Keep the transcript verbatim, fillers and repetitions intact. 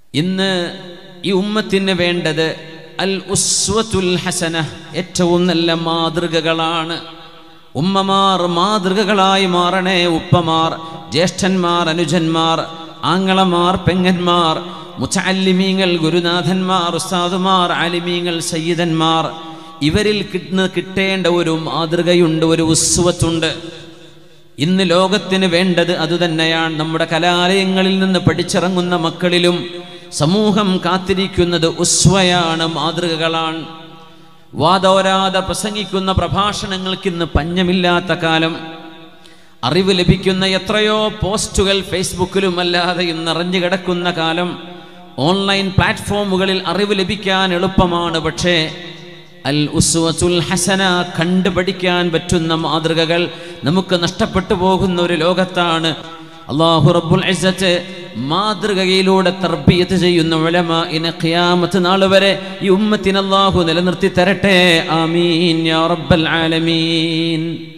ഇന്ന് ഈ ഉമ്മത്തിന് വേണ്ടത് അൽ ഉസ്വത്തുൽ ഹസന, ഏറ്റവും നല്ല മാതൃകകളാണ്. ഉമ്മമാർ മാതൃകകളായി മാറണേ. ഉപ്പമാർ, ജ്യേഷ്ഠന്മാർ, അനുജന്മാർ, ആങ്ങളമാർ, പെങ്ങന്മാർ, മുതഅല്ലിമീങ്ങൾ, ഗുരുനാഥന്മാർ, ഉസ്താദുമാർ, ആലിമീങ്ങൾ, സയ്യിദന്മാർ, ഇവരിൽ കിട്ടുന്ന കിട്ടേണ്ട ഒരു മാതൃകയുണ്ട്, ഒരു ഉസ്വത്തുണ്ട്. ഇന്ന് ലോകത്തിന് വേണ്ടത് അതുതന്നെയാണ്. നമ്മുടെ കലാലയങ്ങളിൽ നിന്ന് പഠിച്ചിറങ്ങുന്ന മക്കളിലും സമൂഹം കാത്തിരിക്കുന്നത് ഉസ്വയാണ്, മാതൃകകളാണ്. വാദോരാതെ പ്രസംഗിക്കുന്ന പ്രഭാഷണങ്ങൾക്ക് ഇന്ന് പഞ്ഞമില്ലാത്ത കാലം. അറിവ് ലഭിക്കുന്ന എത്രയോ പോസ്റ്റുകൾ ഫേസ്ബുക്കിലും അല്ലാതെയും നിറഞ്ഞു കിടക്കുന്ന കാലം. ഓൺലൈൻ പ്ലാറ്റ്ഫോമുകളിൽ അറിവ് ലഭിക്കാൻ എളുപ്പമാണ്. പക്ഷേ അൽ ഉസ്വത്തുൽ ഹസന, കണ്ടുപഠിക്കാൻ പറ്റുന്ന മാതൃകകൾ നമുക്ക് നഷ്ടപ്പെട്ടു പോകുന്ന ഒരു ലോകത്താണ്. അല്ലാഹു റബ്ബുൽ ഇസ്സത്ത് മാതൃകയിലൂടെ തർബിയത്ത് ചെയ്യുന്ന ഉലമാഇനെ ഖിയാമത്ത് നാൾ വരെ ഈ ഉമ്മത്തിന് അല്ലാഹു നിലനിർത്തി തരട്ടെ. ആമീൻ യാ റബ്ബൽ ആലമീൻ.